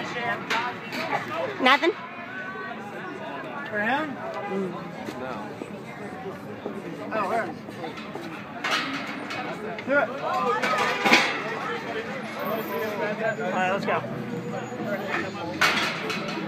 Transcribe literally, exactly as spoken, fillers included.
Nothing? For him? Mm. No. Oh, where? Do it. All right, let's go.